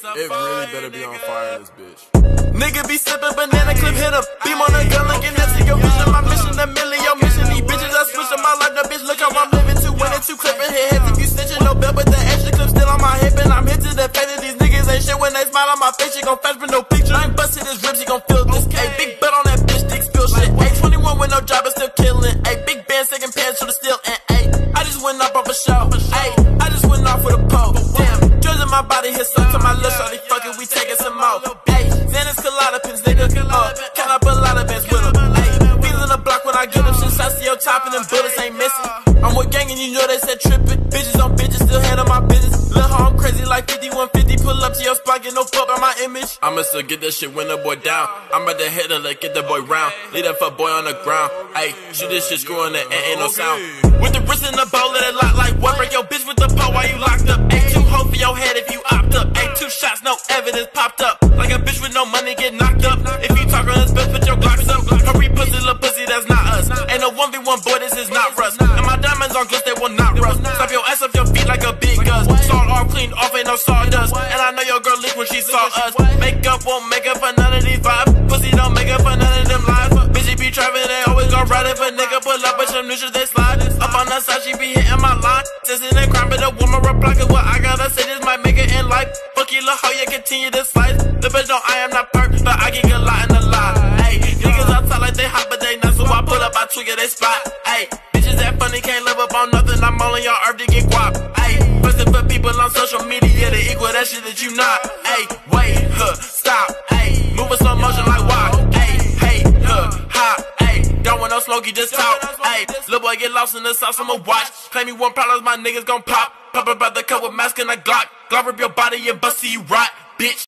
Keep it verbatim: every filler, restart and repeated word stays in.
It really better be on fire, this bitch. Nigga be sippin' banana clip, hit him. Beam on the gun, looking into your vision. My mission, a million, your mission. These bitches, I switch up my life. The bitch, look how I'm living. Two winning, two clipping. Hit heads if you snitching. No belt, but the extra clip still on my hip. And I'm hit to the fact that these niggas ain't shit. When they smile on my face, she gon' fetch for no picture. I ain't busting his ribs, he gon' feel this. Ayy, big butt on that bitch, dick spill shit. Ayy, twenty-one with no job, but still killing. Ayy, big band, second pants, shoulda still. And ayy, I just went up off a show. Ayy, I just went off with a pole. Damn, drugs in my body, hit some to my little shorty. Fuck it, we taking some more. Ayy, Xanax, Colada-Pins, nigga. Uh, count up a lot of bands with them. Ayy, beans in the block when I get them. Shit shots to your top and them bullets ain't missing. I'm with gang and you know they said trippin'. Bitches on bitches, still handle my business. Lil' hoe, I'm crazy like fifty-one fifty. Pull up to your spot, get no fuck on my image. I'ma still get that shit when the boy down. I'm about to hit her, let get the boy round. Leave that fuck boy on the ground. Ayy, shoot this shit, screw in it, and ain't no sound. With the wrist in the bowl, let it lock like what? Break your bitch with the pole while you locked up. Ayy, two hoes for your head if you opt up. Ayy, two shots, no evidence popped up. Like a bitch with no money get knocked up. If you talk on this bitch, put your Glocks up. Hurry pussy, little pussy, that's not us. Ain't no one v one boy, this is not rust. And my diamonds on glitz, they will not rust. Stop your ass off your feet like a big gus. Salt off, clean off, ain't no sawdust. And I know your girl leaked when she saw us. Makeup won't make up for none of these vibes. Pussy don't make up for none of them lies. Bitch, be trapping, they always gon' ride it. But nigga pull up with some new shit, they slide. Up on the side, she be hitting my line. Testing and crime, but the woman reply. Cause what I gotta say, this might make it in life. Fuck you, lil' hoe, you continue to slice. The bitch know I am not perfect, but I get a lot in the lie. Ayy, niggas outside like they hot, but they not. So I pull up, I trigger they spot. Ayy, bitches that funny, can't live up on nothing. I'm all on your earth to get guap. Ayy, bustin' for people on social media to equal that shit that you not. Ayy, wait, huh, stop. Ayy, moving slow motion like walk. Ayy, hey, huh, hop. Ayy, don't want no smoke, you just talk. Ayy, little boy get lost in the sauce, I'ma watch. Play me one problem, my niggas gon' pop. Pop up out the cup with mask and a Glock. Glock rip your body and bust till you rot, bitch.